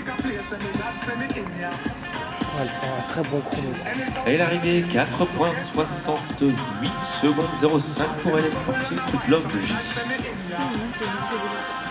Elle fait un très bon chrono. Et l'arrivée, 4,68 secondes 05 pour Hélène Fortier, Coup de Love de J.